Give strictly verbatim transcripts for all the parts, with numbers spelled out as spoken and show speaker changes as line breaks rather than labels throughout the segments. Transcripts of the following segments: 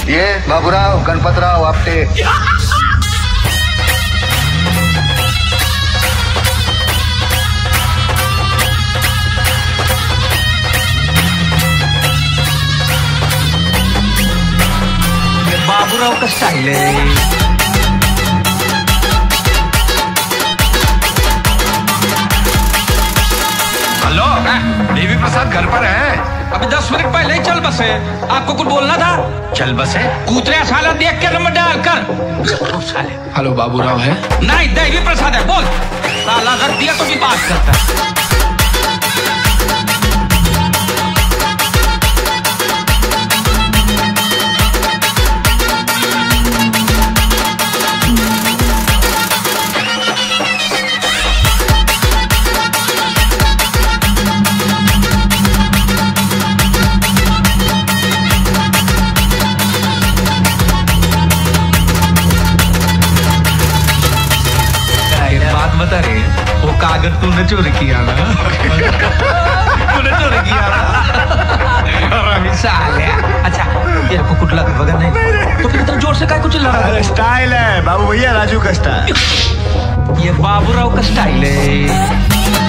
ये बाबूराव गणपतराव आपटे।
बाबूराव का स्टाइल है।
हेलो, देवी प्रसाद घर पर है?
अभी दस मिनट पहले ही चल बसे। आपको कुछ बोलना था?
चल बसे।
कूतरे साला देख के नंबर डाल कर।
हेलो, बाबूराव है?
नहीं, देवी प्रसाद है। बोल। साला रख दिया तो भी बात करता है। बता रहे वो कागज तूने चोरी किया ना? तूने चोरी किया ना? साले। अच्छा, तेरे को कुछ लगा वगैरह नहीं तो फिर इतना जोर से काय कुछ चिल्ला रहा है?
स्टाइल है बाबू भैया, राजू का स्टाइल।
ये बाबूराव का स्टाइल है।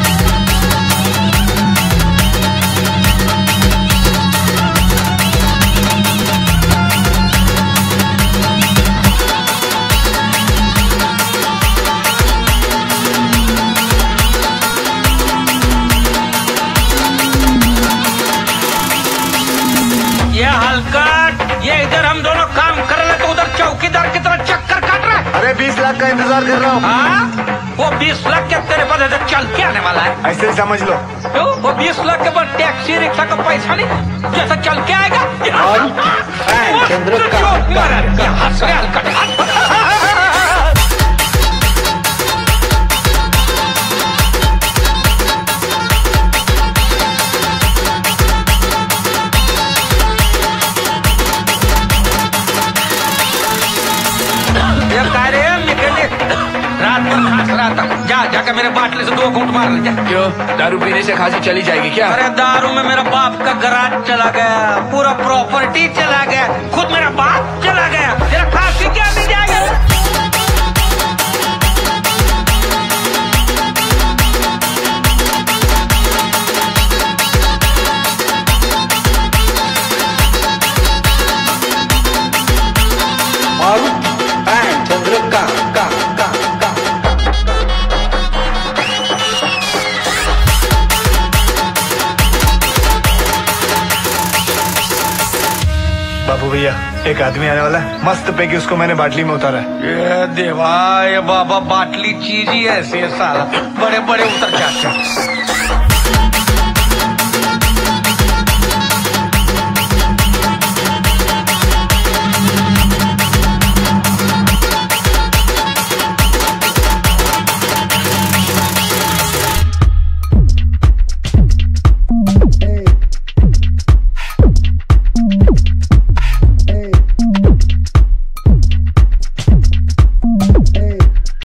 ये हलकट, ये इधर हम दोनों काम कर रहे तो उधर चौकीदार की तरह चक्कर काट रहा है।
अरे बीस लाख का इंतजार कर रहा हूँ।
हाँ? वो बीस लाख के तेरे पास इधर चल के आने वाला है।
ऐसे समझ लो।
क्यों? वो बीस लाख के बाद टैक्सी रिक्शा का पैसा नहीं जैसा चल के आएगा। हंस रहे हलकट। रात भर खांस रहा था। जा जाकर मेरे बाटले से दो घूंट मार ले जा।
क्यों? दारू पीने से खांसी चली जाएगी क्या?
अरे दारू में मेरा बाप का गराज चला गया, पूरा प्रॉपर्टी चला गया, खुद मेरा बाप चला गया। तेरा खांसी क्या मिल जाएगा?
चंद्रिका का का का
बाबू भैया, एक आदमी आने वाला है, मस्त पैकी उसको मैंने बाटली में उतारा है।
ये देवा, ये बाबा बाटली चीज ही ऐसी है साला, बड़े बड़े उतर जाते हैं।